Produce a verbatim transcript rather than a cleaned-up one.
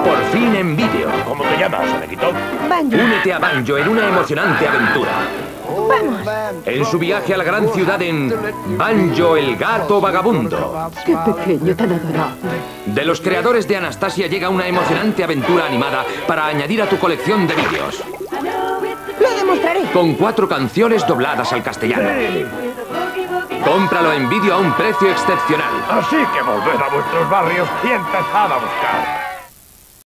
Por fin en vídeo. ¿Cómo te llamas, amiguito? Banjo. Únete a Banjo en una emocionante aventura. Vamos. En su viaje a la gran ciudad en Banjo el gato vagabundo. Qué pequeño, tan adorable. De los creadores de Anastasia llega una emocionante aventura animada para añadir a tu colección de vídeos. Lo demostraré. Con cuatro canciones dobladas al castellano. Cómpralo en vídeo a un precio excepcional. Así que volved a vuestros barrios y empezad a buscar.